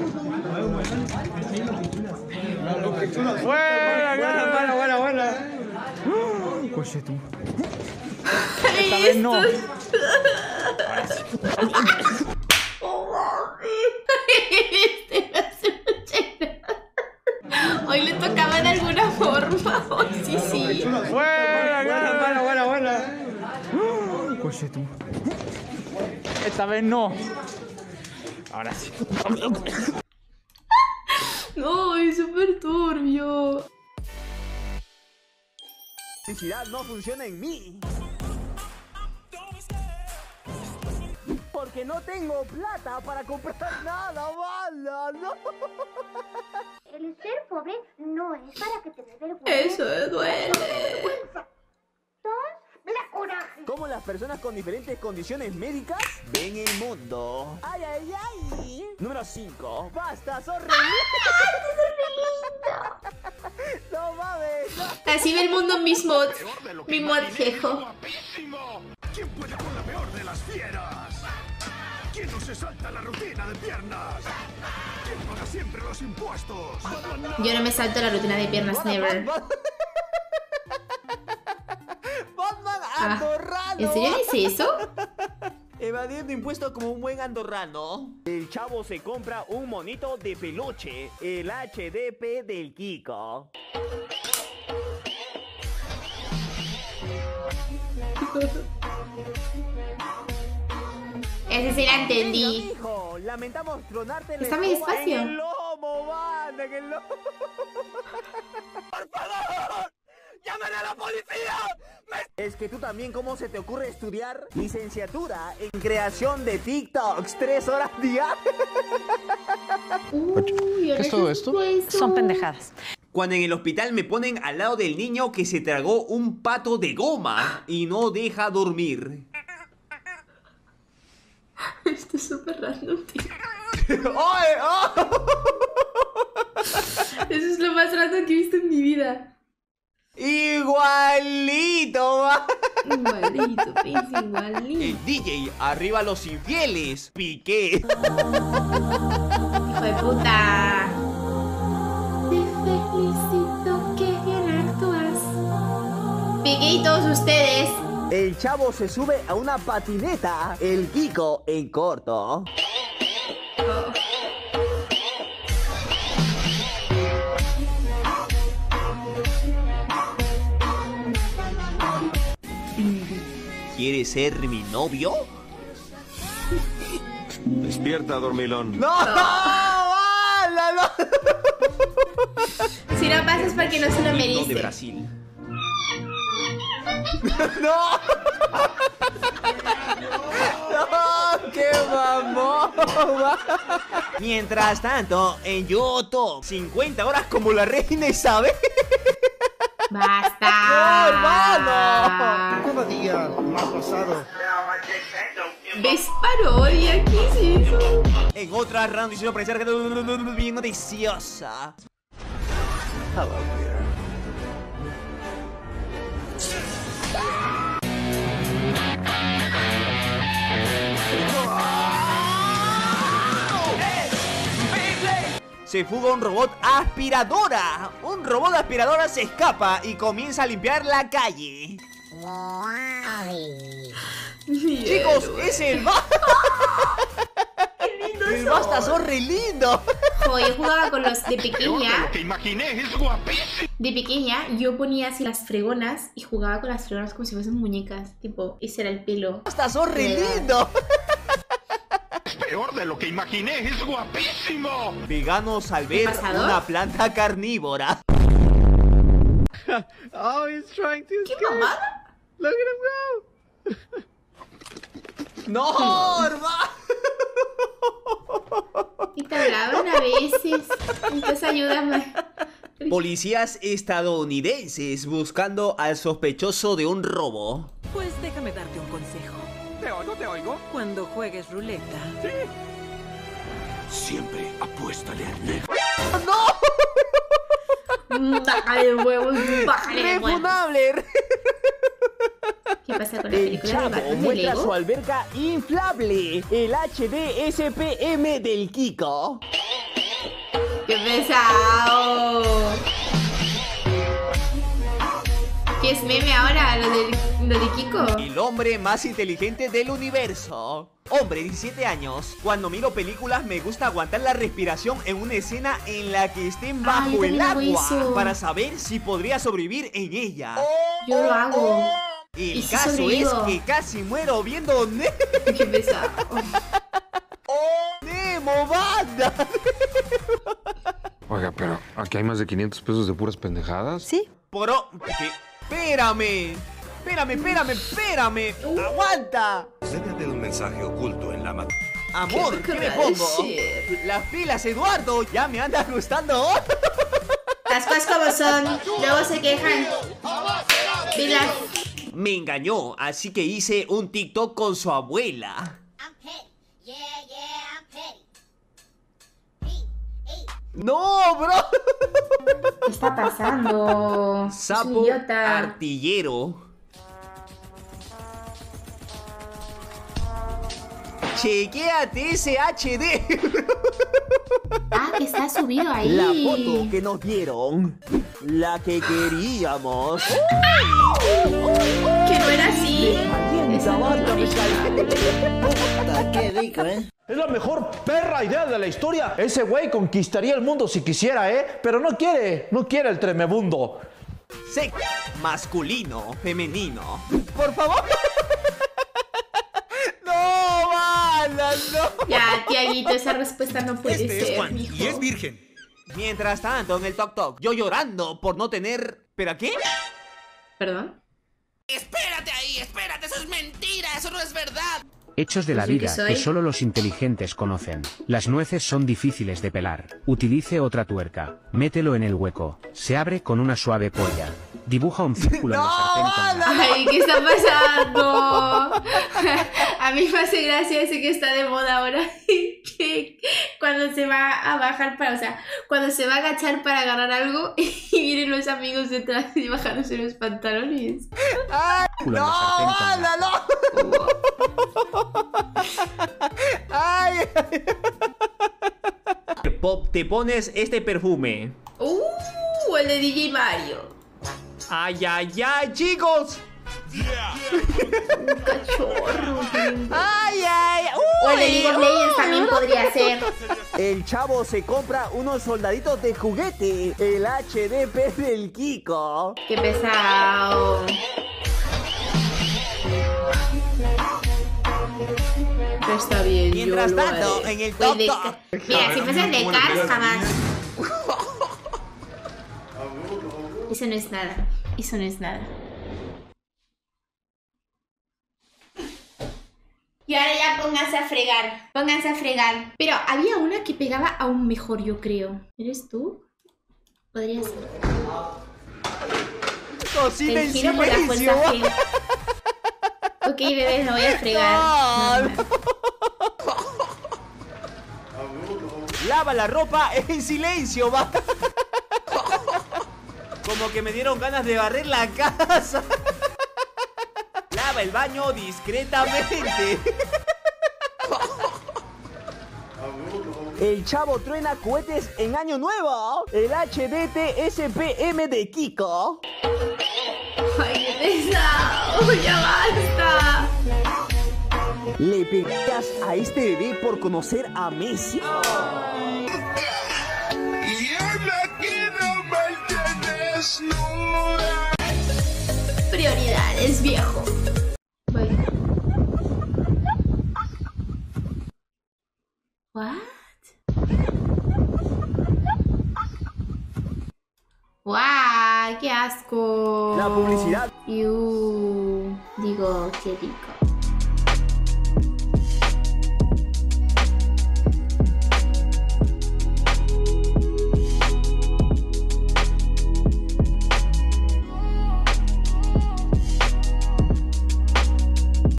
Buena. Coche tú. Esta vez no. Hoy le tocaba de alguna forma. Hoy sí. Buena. Coche tú. Esta vez no. Ahora sí. No, es súper turbio. La electricidad no funciona en mí. Porque no tengo plata para comprar nada, mala, no. El ser pobre no es para que te dé vergüenza. Eso duele. La coraje. ¿Cómo las personas con diferentes condiciones médicas ven el mundo? ¡Ay! Número 5. ¡Basta, sos re ¡No mames! No. Así ve el mundo mismo adjejo. ¿Quién puede con la peor de las fieras? ¿Quién no se salta la rutina de piernas? ¿Quién paga siempre los impuestos? Yo no me salto la rutina de piernas, never. ¡Batman andorrano! ¿En serio dice eso? Evadiendo impuestos como un buen andorrano. El chavo se compra un monito de peluche, el HDP del Kiko. Ese sí la entendí. Hijo, lamentamos tronarte Está muy despacio. en el lomo, man, en el lomo. ¡Por favor! ¡Llamen a la policía! Es que tú también, ¿cómo se te ocurre estudiar licenciatura en creación de TikToks 3 horas diarias? Uy, ¿Es todo esto? Son pendejadas. Cuando en el hospital me ponen al lado del niño que se tragó un pato de goma y no deja dormir. Esto es súper random, tío. ¡Oye! ¡Oh! Eso es lo más random que he visto en mi vida. ¡Igualito, va! Igualito, pues, igualito. El DJ, arriba los infieles. Piqué. Hijo de puta. Te felicito, que bien actúas. Piqué y todos ustedes. El chavo se sube a una patineta, el Kiko en corto. ¿Quieres ser mi novio? Despierta, dormilón. ¡No! ¡Mala, no! Si no pasas porque no se lo Himno de merece. Brasil. ¡No! ¡No! ¡Qué mamón! Mientras tanto, en YouTube, 50 horas como la reina Isabel. ¡Basta! ¡No, hermano! Cada día más pasado. ¿Ves parodia? ¿Qué es eso? En otra round hicieron parecer que bien noticiosa. Se fuga un robot aspiradora. Un robot aspiradora se escapa y comienza a limpiar la calle. Chicos, es el El Basta son re lindo. Jo, yo jugaba con los de pequeña. Lo que imaginé es guapísimo. De pequeña yo ponía así las fregonas y jugaba con las fregonas como si fuesen muñecas. Tipo, ese era el pelo. Basta son re lindo. Es peor de lo que imaginé, es guapísimo. Veganos al ver ¿Pasador? una planta carnívora. Oh, he's trying to ¿Qué escape. mamada? Look at him go. No, hermano. Y te hablaban a veces. Entonces ayúdame. Policías estadounidenses buscando al sospechoso de un robo. Pues déjame darte un consejo. Te oigo. Cuando juegues ruleta, Siempre apuéstale al negro. Bájale huevos, bájale huevos. ¡Refunable! ¿Qué pasa con la El película de chavo Batman de muestra su Lego? alberca inflable, el HD SPM del Kiko. ¡Qué pesado! ¿Qué es meme ahora? ¿Lo de Kiko? El hombre más inteligente del universo. Hombre, 17 años. Cuando miro películas me gusta aguantar la respiración en una escena en la que estén bajo el agua para saber si podría sobrevivir en ella. Yo lo hago. El caso es que casi muero viendo ¡Qué pesado! Nemo, banda. Oiga, pero aquí hay más de 500 pesos de puras pendejadas. Sí. ¿Qué? Espérame. Aguanta. Debe haber un mensaje oculto en la mata. Amor, ¿qué me pongo? Las pilas, Eduardo, ya me anda gustando. Las cosas como son, luego se quejan. Pilas. Me engañó, así que hice un TikTok con su abuela. ¡No, bro! ¿Qué está pasando? Es un Sapo idiota. artillero. Chequéate ese HD. Ah, que está subido ahí. La foto que nos dieron. La que queríamos. Que no era así. Eso no es Qué rico, ¿eh? Es la mejor perra idea de la historia. Ese güey conquistaría el mundo si quisiera, pero no quiere el tremebundo. Sexo masculino, femenino. Por favor. No, mala, no. Ya, Tiaguito, esa respuesta no puede Este es ser, Juan mijo. y es virgen. Mientras tanto, en el Tok, yo llorando por no tener... ¿Pero qué? ¿Perdón? Espérate ahí, espérate, eso es mentira, eso no es verdad. Hechos de la Pues yo vida que soy. que solo los inteligentes conocen. Las nueces son difíciles de pelar. Utilice otra tuerca. Mételo en el hueco. Se abre con una suave polla. Dibuja un círculo en la sartén con la... Ay, ¿qué está pasando? A mí me hace gracia ese que está de moda ahora. Que cuando se va a bajar para, o sea, cuando se va a agachar para agarrar algo y vienen los amigos detrás y bajándose los pantalones. ¡Ay, Círculo en no, la sartén con la- mala, no! ¡Ay! Pop, te pones este perfume. El de DJ Mario. ¡Ay, ay, ay, chicos! Un cachorro. ¡Ay, ay! O el de League of Legends también podría ser. El chavo se compra unos soldaditos de juguete. El HDP del Kiko. Qué pesado. Pero está bien. Mientras yo lo tanto, haré. en el Pues de Tok. ca- Mira, si fuese el de Cars, jamás. Eso no es nada. Eso no es nada. Y ahora ya pónganse a fregar. Pónganse a fregar. Pero había una que pegaba aún mejor, yo creo. ¿Eres tú? Podría ser. Cocina El en giro por la silencio. fuerza G. Ok, bebés, me voy a fregar. No. Lava la ropa en silencio, va. Como que me dieron ganas de barrer la casa. Lava el baño discretamente. El chavo truena cohetes en Año Nuevo. El HDT SPM de Kiko. Ay, qué pesado. Ya basta. ¿Le pegas a este bebé por conocer a Messi? Prioridades, viejo. Voy. What? ¡Guau! ¡Qué asco! La publicidad. Digo, qué rico.